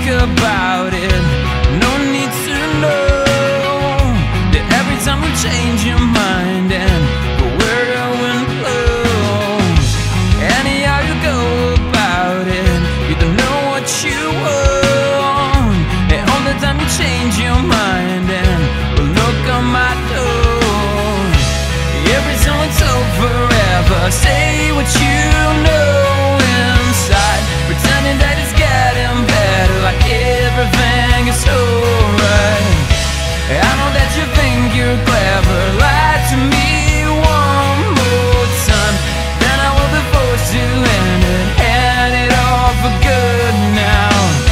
about it. No need to know that every time you change your mind and go where the wind blows. Anyhow you go about it, you don't know what you want. And all the time you change your mind and well, look on my door. Every time it's over forever, say what you know inside, pretending that it's getting better, like everything is alright. I know that you think you're clever, lie to me one more time, then I will be forced to end it, hand it off for good now.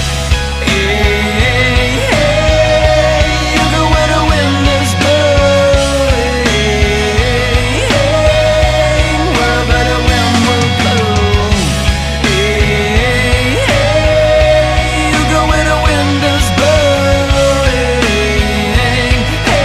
Hey, hey, you go where the wind is blowing, hey, wherever the wind will blow. Hey, hey, you go where the wind is blowing, hey,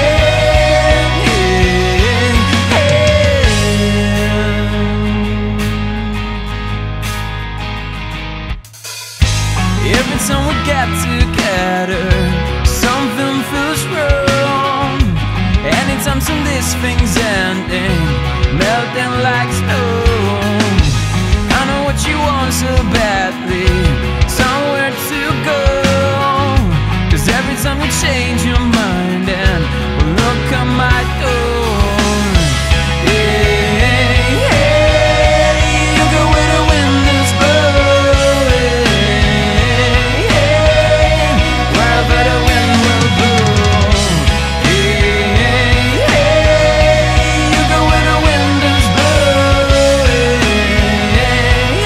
every time we get together, something feels wrong. Anytime soon this thing's ending, melting like snow. I know what you want so badly, somewhere to go. Cause every time you change your mind and well, look at my door. Hey, hey, you go where the wind is blowing, hey, wherever the wind will blow. Hey, hey, you go where the wind is blowing, hey,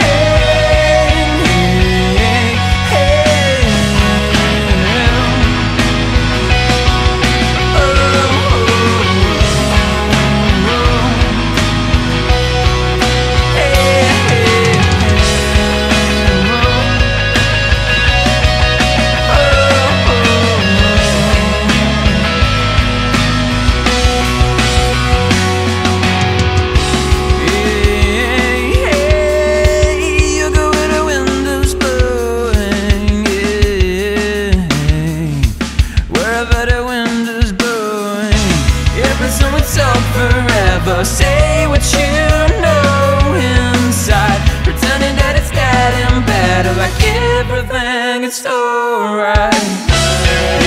wherever the wind is blowing. Every time it's all forever, say what you know inside, pretending that it's getting better, like everything is alright.